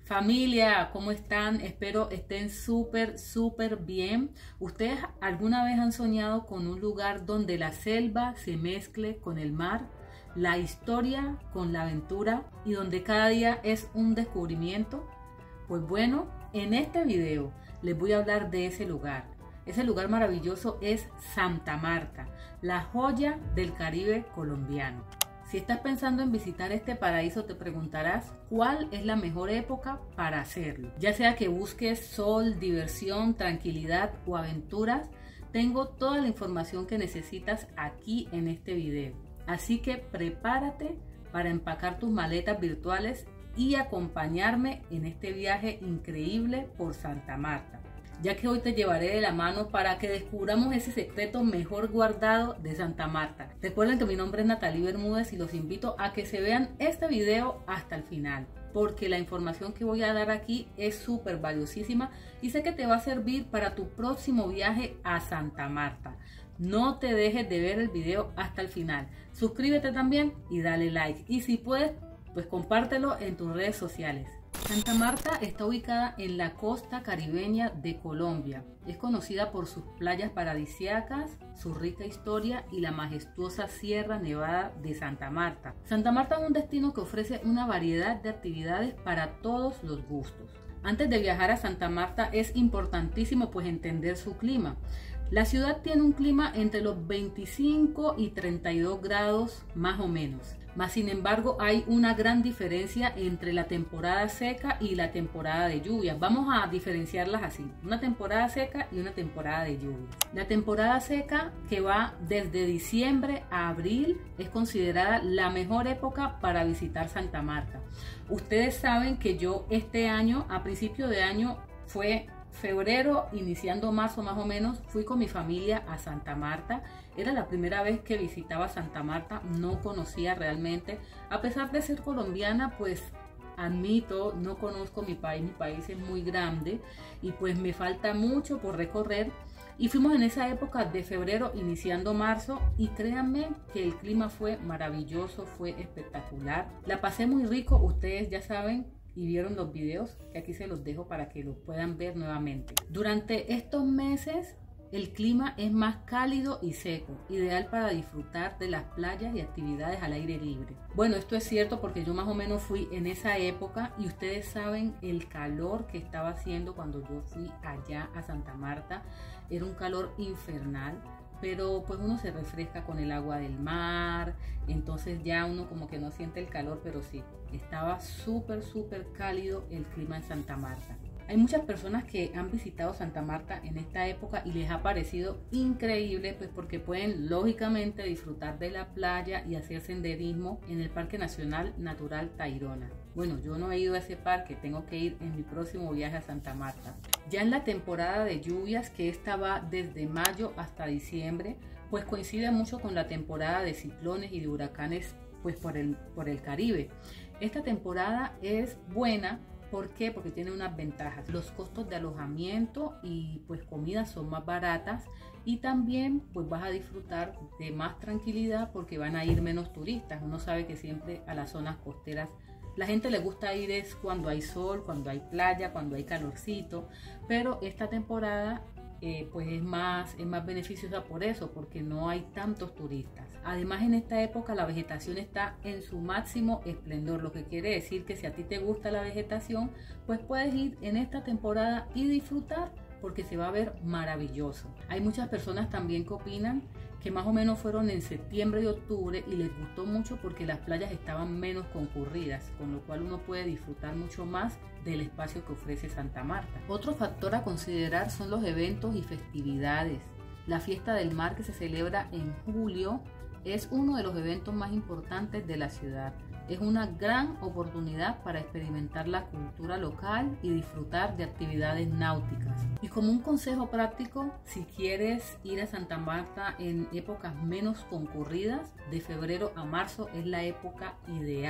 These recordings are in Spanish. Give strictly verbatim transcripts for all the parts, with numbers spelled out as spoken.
Familia, ¿cómo están? Espero estén súper, súper bien. ¿Ustedes alguna vez han soñado con un lugar donde la selva se mezcle con el mar, la historia con la aventura y donde cada día es un descubrimiento? Pues bueno, en este video les voy a hablar de ese lugar. Ese lugar maravilloso es Santa Marta, la joya del Caribe colombiano. Si estás pensando en visitar este paraíso, te preguntarás cuál es la mejor época para hacerlo. Ya sea que busques sol, diversión, tranquilidad o aventuras, tengo toda la información que necesitas aquí en este video. Así que prepárate para empacar tus maletas virtuales y acompañarme en este viaje increíble por Santa Marta, ya que hoy te llevaré de la mano para que descubramos ese secreto mejor guardado de Santa Marta. Recuerden que mi nombre es Natalie Bermúdez y los invito a que se vean este video hasta el final, porque la información que voy a dar aquí es súper valiosísima y sé que te va a servir para tu próximo viaje a Santa Marta. No te dejes de ver el video hasta el final. Suscríbete también y dale like. Y si puedes, pues compártelo en tus redes sociales. Santa Marta está ubicada en la costa caribeña de Colombia. Es conocida por sus playas paradisíacas, su rica historia y la majestuosa Sierra Nevada de Santa Marta. Santa Marta es un destino que ofrece una variedad de actividades para todos los gustos. Antes de viajar a Santa Marta es importantísimo pues entender su clima. La ciudad tiene un clima entre los veinticinco y treinta y dos grados más o menos. Mas sin embargo hay una gran diferencia entre la temporada seca y la temporada de lluvias. Vamos a diferenciarlas así, una temporada seca y una temporada de lluvias. La temporada seca, que va desde diciembre a abril, es considerada la mejor época para visitar Santa Marta. Ustedes saben que yo este año, a principio de año, fue febrero, iniciando marzo más o menos, fui con mi familia a Santa Marta. Era la primera vez que visitaba Santa Marta, no conocía realmente, a pesar de ser colombiana, pues admito, no conozco mi país, mi país es muy grande y pues me falta mucho por recorrer. Y fuimos en esa época de febrero, iniciando marzo, y créanme que el clima fue maravilloso, fue espectacular. La pasé muy rico, ustedes ya saben y vieron los videos, que aquí se los dejo para que los puedan ver nuevamente. Durante estos meses el clima es más cálido y seco, ideal para disfrutar de las playas y actividades al aire libre. Bueno, esto es cierto porque yo más o menos fui en esa época y ustedes saben el calor que estaba haciendo cuando yo fui allá a Santa Marta. Era un calor infernal, pero pues uno se refresca con el agua del mar, entonces ya uno como que no siente el calor, pero sí, estaba súper súper cálido el clima en Santa Marta. Hay muchas personas que han visitado Santa Marta en esta época y les ha parecido increíble, pues porque pueden lógicamente disfrutar de la playa y hacer senderismo en el Parque Nacional Natural Tayrona. Bueno, yo no he ido a ese parque, tengo que ir en mi próximo viaje a Santa Marta. Ya en la temporada de lluvias, que esta va desde mayo hasta diciembre, pues coincide mucho con la temporada de ciclones y de huracanes pues por el, por el Caribe. Esta temporada es buena. ¿Por qué? Porque tiene unas ventajas. Los costos de alojamiento y pues comida son más baratas y también pues vas a disfrutar de más tranquilidad porque van a ir menos turistas. Uno sabe que siempre a las zonas costeras la gente le gusta ir es cuando hay sol, cuando hay playa, cuando hay calorcito, pero esta temporada eh, pues es más, es más beneficiosa por eso, porque no hay tantos turistas. Además, en esta época la vegetación está en su máximo esplendor, lo que quiere decir que si a ti te gusta la vegetación, pues puedes ir en esta temporada y disfrutar porque se va a ver maravilloso. Hay muchas personas también que opinan que más o menos fueron en septiembre y octubre y les gustó mucho porque las playas estaban menos concurridas, con lo cual uno puede disfrutar mucho más del espacio que ofrece Santa Marta. Otro factor a considerar son los eventos y festividades. La fiesta del mar, que se celebra en julio, es uno de los eventos más importantes de la ciudad. Es una gran oportunidad para experimentar la cultura local y disfrutar de actividades náuticas. Y como un consejo práctico, si quieres ir a Santa Marta en épocas menos concurridas, de febrero a marzo es la época ideal.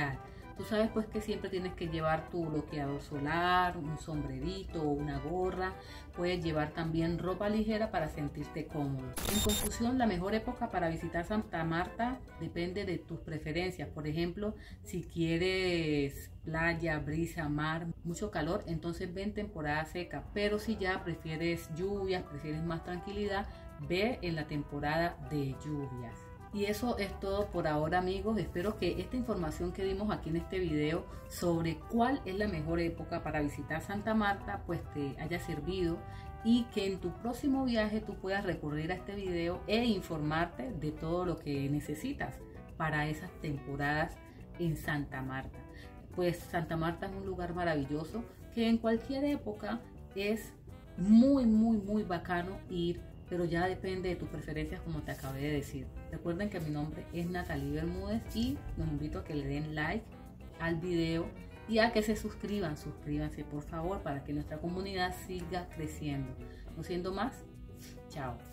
Tú sabes pues que siempre tienes que llevar tu bloqueador solar, un sombrerito o una gorra. Puedes llevar también ropa ligera para sentirte cómodo. En conclusión, la mejor época para visitar Santa Marta depende de tus preferencias. Por ejemplo, si quieres playa, brisa, mar, mucho calor, entonces ve en temporada seca. Pero si ya prefieres lluvias, prefieres más tranquilidad, ve en la temporada de lluvias. Y eso es todo por ahora, amigos. Espero que esta información que dimos aquí en este video sobre cuál es la mejor época para visitar Santa Marta pues te haya servido, y que en tu próximo viaje tú puedas recurrir a este video e informarte de todo lo que necesitas para esas temporadas en Santa Marta. Pues Santa Marta es un lugar maravilloso que en cualquier época es muy muy muy bacano ir, pero ya depende de tus preferencias, como te acabé de decir. Recuerden que mi nombre es Natalie Bermúdez y los invito a que le den like al video y a que se suscriban. Suscríbanse por favor para que nuestra comunidad siga creciendo. No siendo más, chao.